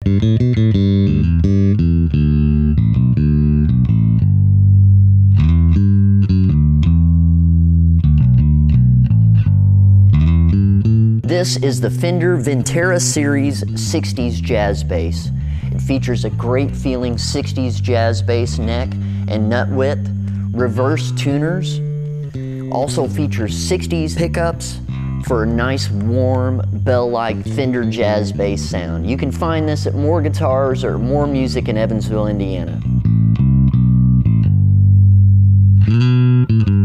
This is the Fender Vintera Series 60s jazz bass. It features a great feeling 60s jazz bass neck and nut width, reverse tuners, also features 60s pickups for a nice warm bell-like Fender jazz bass sound. You can find this at More Guitars or More Music in Evansville, Indiana.